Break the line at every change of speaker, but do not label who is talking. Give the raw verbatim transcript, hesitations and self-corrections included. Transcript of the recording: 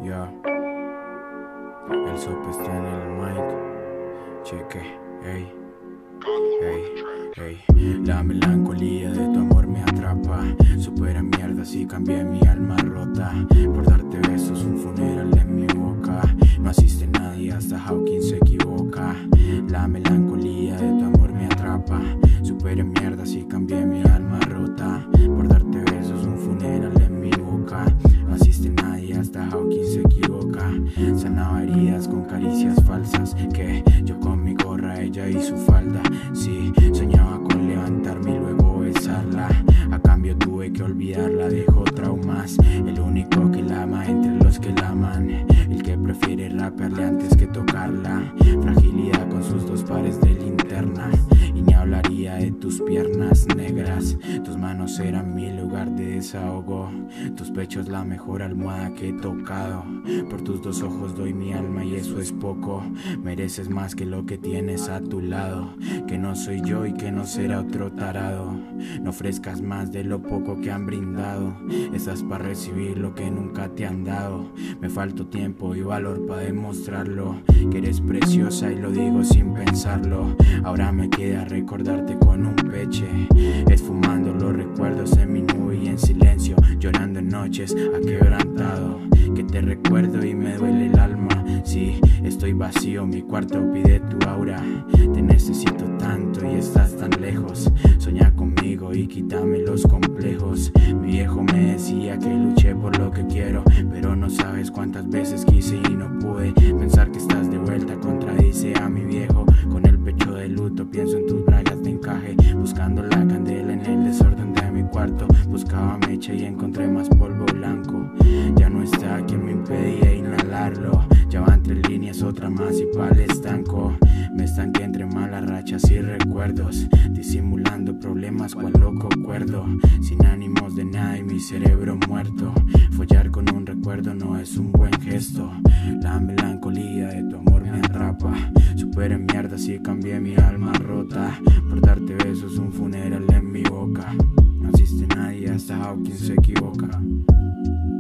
Ya, el sope está en el mic. Cheque, ey, ey, ey. La melancolía de tu amor me atrapa. Supera mierdas y cambié mi alma rota. Por darte besos, un funeral en mi boca. No asiste nadie, hasta Hawkins se equivoca. La melancolía de tu amor me atrapa. Supera mierdas y cambié mi alma rota. Por darte besos, un funeral en mi boca. No asiste nadie, hasta Hawkins se equivoca. Sanaba heridas con caricias falsas. Que yo con mi gorra, ella y su falda. Sí, soñaba con levantarme y luego besarla. A cambio tuve que olvidarla, dejó traumas. El único que la ama entre los que la aman. El que prefiere rapearle antes que tocarla. Fragilidad con sus dos pares de linterna. Y ni hablaría de tus piernas negras. Tus manos eran mi lugar de desahogo. Tus pechos la mejor almohada que he tocado. Por tus dos ojos doy mi alma y eso es poco. Mereces más que lo que tienes a tu lado. Que no soy yo y que no será otro tarado. No ofrezcas más de lo poco que han brindado. Estás para recibir lo que nunca te han dado. Me faltó tiempo y valor para demostrarlo. Que eres preciosa y lo digo sin pensarlo. Ahora me queda recordarte con un peche. Esfumando los recuerdos en mi nube y en silencio. Llorando en noches aquebrantado. Que te recuerdo y me duele el alma. Sí, estoy vacío, mi cuarto pide tu aura. Te necesito tanto y estás tan lejos. Soñá conmigo y quítame los complejos. Mi viejo me decía que luché por lo que quiero, pero no sabes cuántas veces quise y no pude. Pensar que estás de vuelta contradice a mi viejo. Con el pecho de luto pienso en tus bragas de encaje. Buscando la candela en el desorden de mi cuarto. Buscaba mecha y encontré más polvo blanco. Ya no está quien me impedía inhalarlo. Ya van tres líneas, otra más y pa'l estanco. Me estanqué entre malas rachas y recuerdos, disimulando problemas cual loco cuerdo. Sin ánimos de nada y mi cerebro muerto. Follar con un recuerdo no es un buen gesto. La melancolía de tu amor me atrapa. Superé mierdas y cambié mi alma rota. Por darte besos, un funeral en mi boca. No existe nadie, hasta Hawkins se equivoca.